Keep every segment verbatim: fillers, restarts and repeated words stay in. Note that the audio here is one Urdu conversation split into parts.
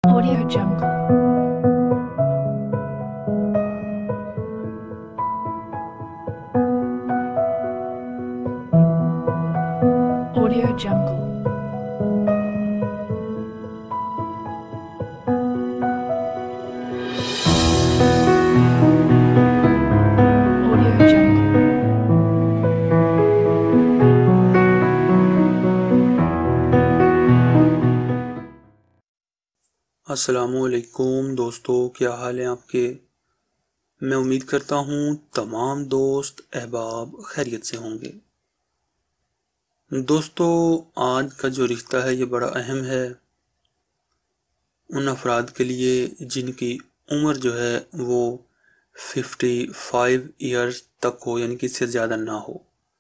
Audio Jungle. Audio Jungle. Audio Jungle. السلام علیکم دوستو، کیا حال ہیں آپ کے؟ میں امید کرتا ہوں تمام دوست احباب خیریت سے ہوں گے۔ دوستو، آج کا جو رشتہ ہے یہ بڑا اہم ہے ان افراد کے لیے جن کی عمر جو ہے وہ ففٹی فائیو ایئرز تک ہو، یعنی کہ اس سے زیادہ نہ ہو۔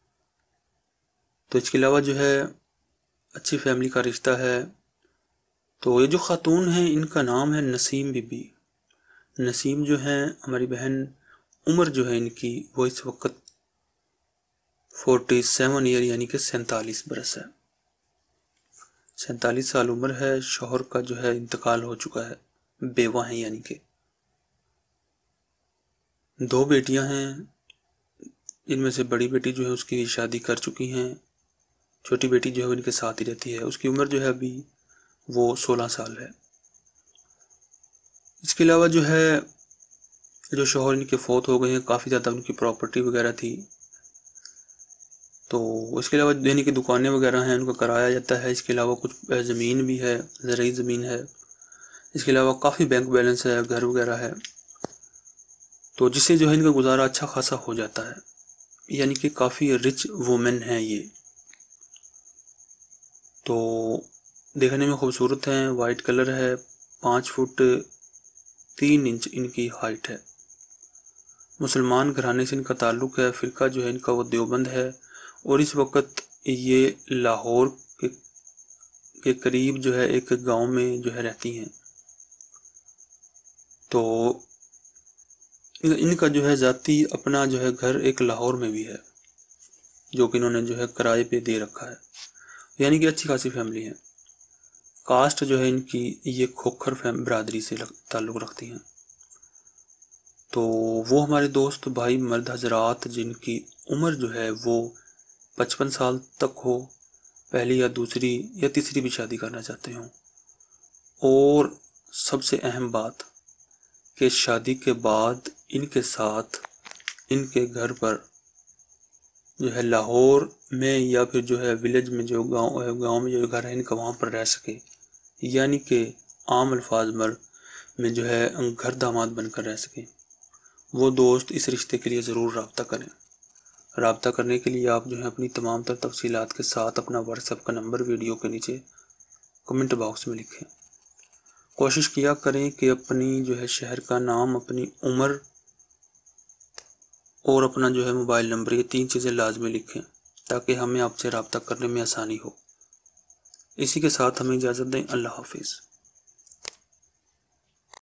تو اس کے علاوہ جو ہے اچھی فیملی کا رشتہ ہے۔ تو یہ جو خاتون ہیں ان کا نام ہے نسیم بی بی۔ نسیم جو ہیں ہماری بہن، عمر جو ہے ان کی وہ اس وقت فورٹی سیون ایئر یعنی کہ سینتالیس برس ہے۔ سینتالیس سال عمر ہے۔ شوہر کا جو ہے انتقال ہو چکا ہے، بیوہ ہیں یعنی کہ۔ دو بیٹیاں ہیں، ان میں سے بڑی بیٹی جو ہے اس کی شادی کر چکی ہیں، چھوٹی بیٹی جو ہے ان کے ساتھ ہی رہتی ہے۔ اس کی عمر جو ہے ابھی وہ سولہ سال ہے۔ اس کے علاوہ جو ہے جو شوہر ان کے فوت ہو گئے ہیں، کافی زیادہ ان کی پراپرٹی وغیرہ تھی، تو اس کے علاوہ یعنی کہ دکانیں وغیرہ ہیں ان کو کرایا جاتا ہے۔ اس کے علاوہ کچھ زمین بھی ہے، زرعی زمین ہے۔ اس کے علاوہ کافی بینک بیلنس ہے، گھر وغیرہ ہے، تو جس سے جو ہے ان کا گزارا اچھا خاصا ہو جاتا ہے، یعنی کہ کافی رچ وومن ہیں یہ۔ تو دیکھنے میں خوبصورت ہیں، وائٹ کلر ہے، پانچ فٹ تین انچ ان کی ہائٹ ہے۔ مسلمان گھرانے سے ان کا تعلق ہے۔ فرقہ جو ہے ان کا وہ دیوبند ہے، اور اس وقت یہ لاہور کے کے قریب جو ہے ایک گاؤں میں جو ہے رہتی ہیں۔ تو ان کا جو ہے ذاتی اپنا جو ہے گھر ایک لاہور میں بھی ہے، جو کہ انہوں نے جو ہے کرائے پہ دے رکھا ہے، یعنی کہ اچھی خاصی فیملی ہے۔ کاسٹ جو ہے ان کی یہ کھوکھر فیم برادری سے تعلق رکھتی ہیں۔ تو وہ ہمارے دوست بھائی مرد حضرات جن کی عمر جو ہے وہ پچپن سال تک ہو، پہلی یا دوسری یا تیسری بھی شادی کرنا چاہتے ہوں، اور سب سے اہم بات کہ شادی کے بعد ان کے ساتھ ان کے گھر پر جو ہے لاہور میں یا پھر جو ہے ولیج میں جو گاؤں گاؤں میں جو گھر ہے ان کا وہاں پر رہ سکے، یعنی کہ عام الفاظ میں جو ہے گھر داماد بن کر رہ سکے۔ وہ دوست اس رشتے کے لیے ضرور رابطہ کریں۔ رابطہ کرنے کے لیے آپ جو ہے اپنی تمام تر تفصیلات کے ساتھ اپنا واٹس ایپ کا نمبر ویڈیو کے نیچے کمنٹ باکس میں لکھیں۔ کوشش کیا کریں کہ اپنی جو ہے شہر کا نام، اپنی عمر اور اپنا جو ہے موبائل نمبر، یہ تین چیزیں لازمی لکھیں تاکہ ہمیں آپ سے رابطہ کرنے میں آسانی ہو۔ اسی کے ساتھ ہمیں اجازت دیں۔ اللہ حافظ۔